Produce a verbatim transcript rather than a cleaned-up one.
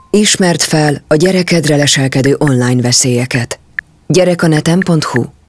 Ismerd fel a gyerekedre leselkedő online veszélyeket. gyerekaneten pont hu